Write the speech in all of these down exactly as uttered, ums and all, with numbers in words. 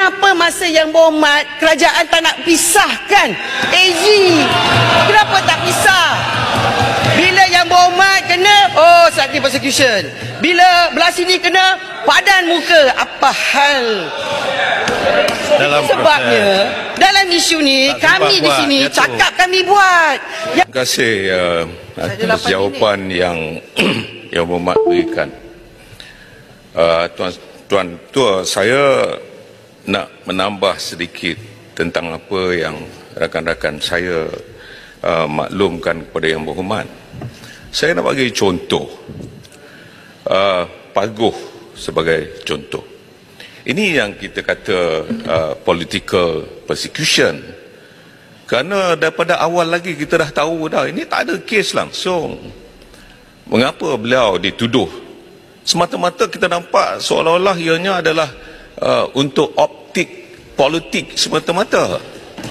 Kenapa masa yang berhormat kerajaan tak nak pisahkan A G? Kenapa tak pisah? Bila yang berhormat kena, oh sakit persecution. Bila belah sini kena, padan muka. Apa hal? Dalam sebabnya proses, dalam isu ni kami di sini buat, cakap kami buat. Terima kasih uh, atas jawapan ini yang yang berhormat berikan. Uh, tuan tuan tua, saya nak menambah sedikit tentang apa yang rakan-rakan saya uh, maklumkan kepada yang berhormat. Saya nak bagi contoh, uh, Paguh sebagai contoh. Ini yang kita kata uh, political persecution. Kerana daripada awal lagi kita dah tahu dah, ini tak ada kes langsung. Mengapa beliau dituduh? Semata-mata kita nampak seolah-olah ianya adalah Uh, untuk optik politik semata-mata.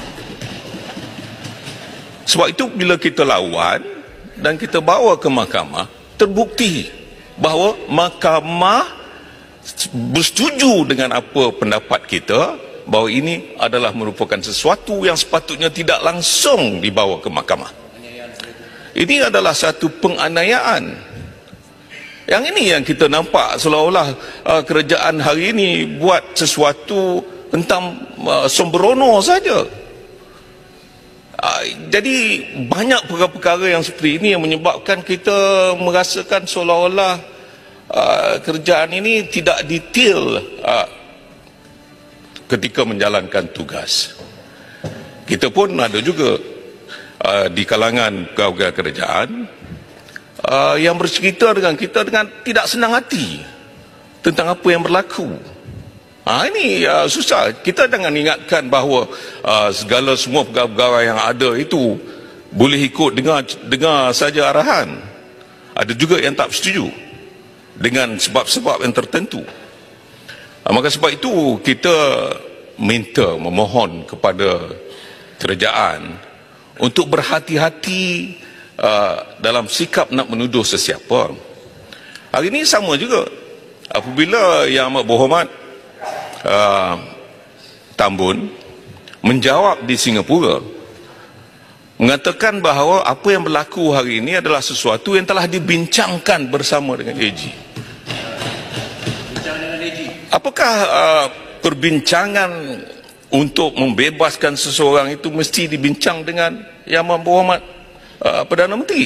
Sebab itu bila kita lawan dan kita bawa ke mahkamah, terbukti bahawa mahkamah bersetuju dengan apa pendapat kita, bahawa ini adalah merupakan sesuatu yang sepatutnya tidak langsung dibawa ke mahkamah. Ini adalah satu penganiayaan. Yang ini yang kita nampak seolah-olah uh, kerajaan hari ini buat sesuatu tentang uh, sembrono saja. Uh, jadi banyak perkara-perkara yang seperti ini yang menyebabkan kita merasakan seolah-olah uh, kerajaan ini tidak detail uh, ketika menjalankan tugas. Kita pun ada juga uh, di kalangan pegawai kerajaan Uh, yang bercerita dengan kita dengan tidak senang hati tentang apa yang berlaku. Ha, ini uh, susah. Kita jangan ingatkan bahawa uh, segala semua pegawai-pegawai yang ada itu boleh ikut dengar, dengar saja arahan. Ada juga yang tak setuju dengan sebab-sebab yang tertentu. Uh, maka sebab itu kita minta, memohon kepada kerajaan untuk berhati-hati Uh, dalam sikap nak menuduh sesiapa. Hari ini sama juga. Apabila Yang Amat Berhormat uh, Tambun menjawab di Singapura, mengatakan bahawa apa yang berlaku hari ini adalah sesuatu yang telah dibincangkan bersama dengan A G. Apakah uh, perbincangan untuk membebaskan seseorang itu mesti dibincang dengan Yang Amat Berhormat Uh, Perdana Menteri?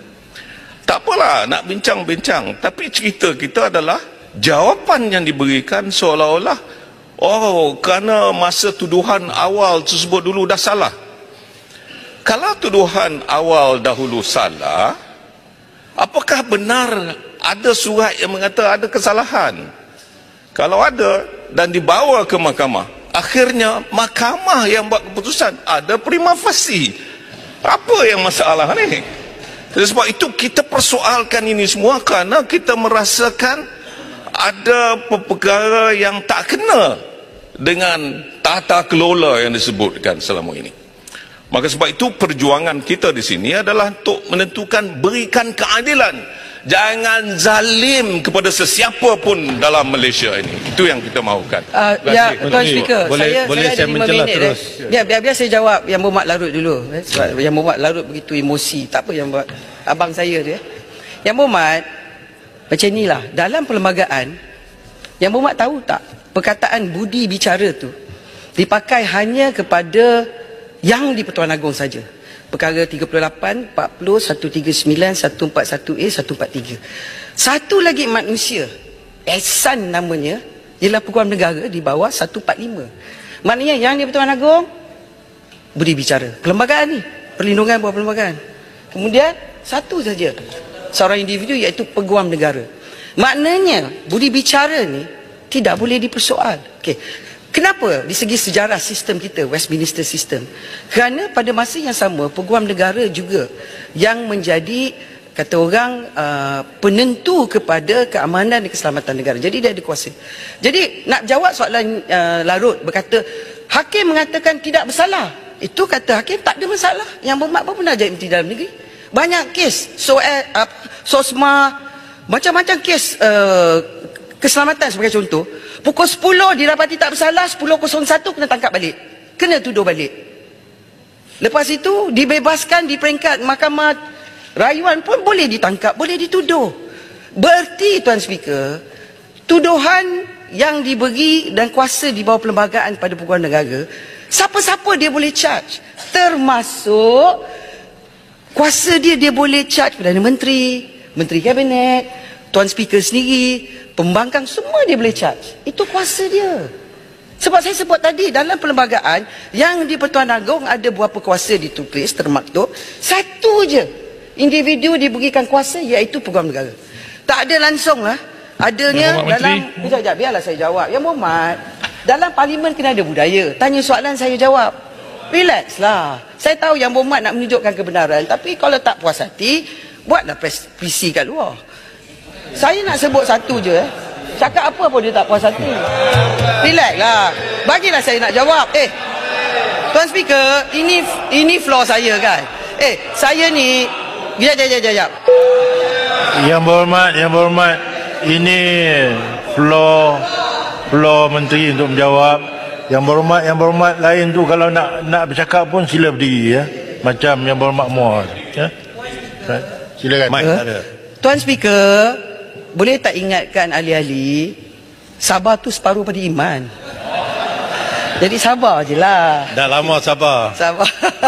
Tak apalah nak bincang-bincang, tapi cerita kita adalah jawapan yang diberikan seolah-olah oh kerana masa tuduhan awal tersebut dulu dah salah. Kalau tuduhan awal dahulu salah, apakah benar ada surat yang mengatakan ada kesalahan? Kalau ada dan dibawa ke mahkamah, akhirnya mahkamah yang buat keputusan, ada prima facie. Apa yang masalah ni? Sebab itu kita persoalkan ini semua kerana kita merasakan ada perkara yang tak kena dengan tata kelola yang disebutkan selama ini. Maka sebab itu perjuangan kita di sini adalah untuk menentukan berikan keadilan. Jangan zalim kepada sesiapa pun dalam Malaysia ini. Itu yang kita mahukan. Uh, ya, Tuan Speaker, boleh, saya, boleh saya, saya ada mencelah minit, terus. Eh. Biar, biar, biar saya jawab Yang Berhormat Larut dulu. Eh. Sebab Yang Berhormat Larut begitu emosi. Tak apa yang buat abang saya dia. Yang Berhormat, macam inilah. Dalam perlembagaan, Yang Berhormat tahu tak, perkataan budi bicara tu dipakai hanya kepada yang di Pertuan Agong saja. Perkara tiga puluh lapan, empat puluh, seratus tiga puluh sembilan, seratus empat puluh satu A, seratus empat puluh tiga. Satu lagi manusia, Ehsan namanya, ialah Peguam Negara di bawah seratus empat puluh lima. Maknanya yang di Pertuan Agong budi bicara. Perlembagaan ni, perlindungan buat perlembagaan. Kemudian satu saja seorang individu, iaitu Peguam Negara. Maknanya budi bicara ni tidak boleh dipersoal. Okey. Kenapa? Di segi sejarah sistem kita, Westminster System. Kerana pada masa yang sama, Peguam Negara juga yang menjadi, kata orang, uh, penentu kepada keamanan dan keselamatan negara. Jadi dia ada kuasa. Jadi nak jawab soalan uh, Larut, berkata hakim mengatakan tidak bersalah. Itu kata hakim tak ada masalah. Yang Berhormat pun pernah jadi Menteri Dalam Negeri. Banyak kes, so, uh, SOSMA, macam-macam kes uh, keselamatan sebagai contoh, pukul sepuluh didapati tak bersalah, sepuluh kosong satu kena tangkap balik, kena tuduh balik. Lepas itu dibebaskan di peringkat mahkamah rayuan pun boleh ditangkap, boleh dituduh. Bererti Tuan Speaker, tuduhan yang diberi dan kuasa di bawah perlembagaan pada peguam negara, siapa-siapa dia boleh charge, termasuk kuasa dia, dia boleh charge Perdana Menteri, Menteri Kabinet, Tuan Speaker sendiri, pembangkang, semua dia boleh charge. Itu kuasa dia. Sebab saya sebut tadi, dalam perlembagaan yang di Pertuan Agong ada berapa kuasa ditulis, termaktub, satu je individu diberikan kuasa, iaitu peguam negara. Tak ada langsung lah. Adanya dalam, sekejap, sekejap, biarlah saya jawab. Yang Muhammad, dalam parlimen kena ada budaya. Tanya soalan, saya jawab. Relax lah. Saya tahu Yang Muhammad nak menunjukkan kebenaran, tapi kalau tak puas hati, buatlah P C kat luar. Saya nak sebut satu je eh. Cakap apa pun dia tak puas hati. Relax lah. Bagilah saya nak jawab. Eh, Tuan Speaker, ini ini floor saya kan. Eh, saya ni, sekejap, sekejap, sekejap. Yang berhormat, yang berhormat, ini floor floor menteri untuk menjawab. Yang berhormat, yang berhormat lain tu kalau nak nak bercakap pun sila berdiri ya. Macam yang berhormat Muar. Ya. Silakan. Mike, uh, Tuan Speaker, boleh tak ingatkan ahli-ahli, sabar tu separuh pada iman. Jadi sabar je lah. Dah lama sabar. Sabar.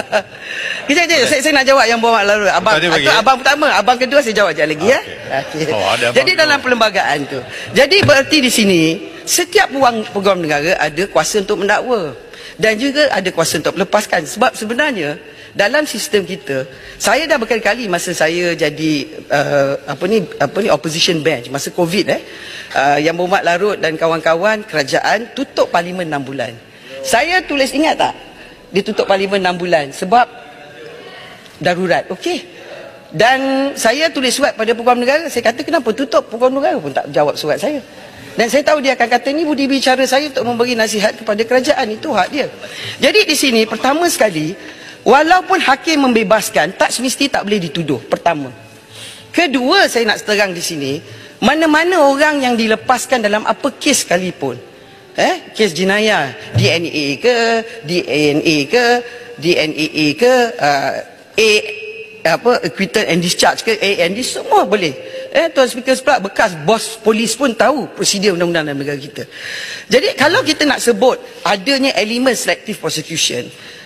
Kejap je, saya, saya nak jawab yang berhormat lalu. Abang, bagi, abang pertama, abang kedua saya jawab je lagi okay. ya. Okay. Oh, jadi dalam perlembagaan tu. Jadi bererti di sini, setiap peguam, peguam negara ada kuasa untuk mendakwa. Dan juga ada kuasa untuk melepaskan. Sebab sebenarnya, dalam sistem kita, saya dah berkali-kali masa saya jadi uh, apa ni apa ni opposition bench masa Covid eh uh, Yang Berhormat Larut dan kawan-kawan kerajaan tutup parlimen enam bulan. Saya tulis, ingat tak? Dia tutup parlimen enam bulan sebab darurat. Okey. Dan saya tulis surat pada peguam negara, saya kata kenapa tutup? Peguam negara pun tak jawab surat saya. Dan saya tahu dia akan kata ni budi bicara saya untuk memberi nasihat kepada kerajaan, itu hak dia. Jadi di sini pertama sekali, walaupun hakim membebaskan, tak semesti tak boleh dituduh. Pertama. Kedua, saya nak terang di sini, mana-mana orang yang dilepaskan dalam apa kes sekalipun, eh, kes jenayah, D N A ke, D N A ke, D N A A ke, uh, A apa acquittal and discharge ke, A and D, semua boleh. Eh, Tuan Speaker pula bekas bos polis pun tahu prosedur undang-undang dalam negara kita. Jadi kalau kita nak sebut adanya elemen selective prosecution,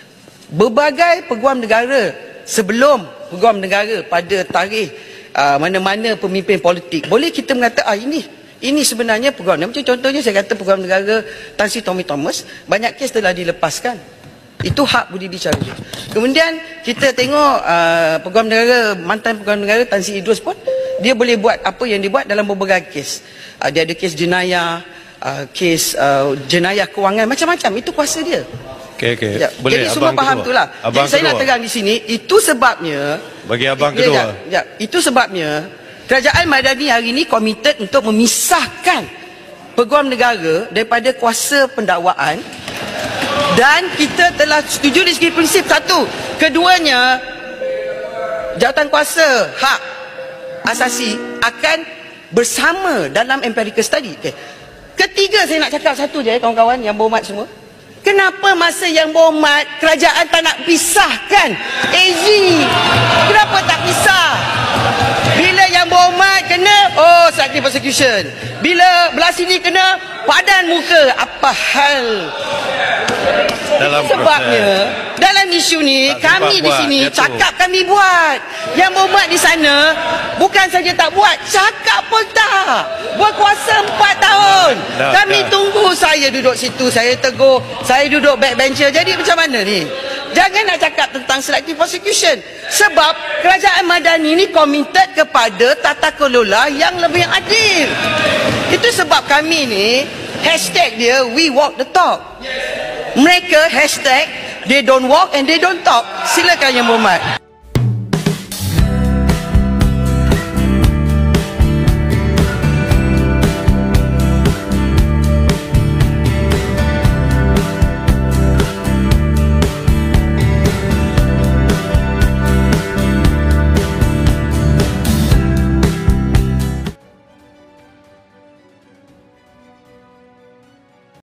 berbagai peguam negara sebelum peguam negara pada tarikh uh, mana-mana pemimpin politik, boleh kita mengata ah ini ini sebenarnya peguam. Macam contohnya saya kata peguam negara Tan Sri Tommy Thomas, banyak kes telah dilepaskan. Itu hak budi bicara. Kemudian kita tengok uh, peguam negara, mantan peguam negara Tan Sri Idrus pun, dia boleh buat apa yang dia buat dalam berbagai kes. Uh, dia ada kes jenayah, uh, kes uh, jenayah kewangan, macam-macam. Itu kuasa dia. Okey, okey. Boleh. Jadi semua faham tu lah. Jadi saya nak tegang di sini, itu sebabnya bagi abang ya, kedua. Ya, ya, itu sebabnya Kerajaan Madani hari ini komited untuk memisahkan peguam negara daripada kuasa pendakwaan, dan kita telah setuju di segi prinsip satu. Keduanya, jawatan kuasa hak asasi akan bersama dalam empirical study. Okay. Ketiga, saya nak cakap satu je kawan-kawan yang berhormat semua. Kenapa masa Yang Berhormat kerajaan tak nak pisahkan A Z? Kenapa tak pisah? Bila Yang Berhormat kena, oh selective prosecution. Bila belah sini kena, padan muka. Apa hal? Dalam sebabnya proses, dalam isu ni tak kami di sini cakap kami buat. Yang Berhormat di sana bukan saja tak buat, cakap pun tak. Berkuasa empat tahun. Dah, kami dah. Tunggu, saya duduk situ, saya tegur, saya duduk backbencher. Jadi macam mana ni? Jangan nak cakap tentang selective prosecution. Sebab Kerajaan Madani ni komited kepada tata kelola yang lebih adil. Itu sebab kami ni, hashtag dia, we walk the talk. Mereka hashtag, they don't walk and they don't talk. Silakan Yang Berhormat.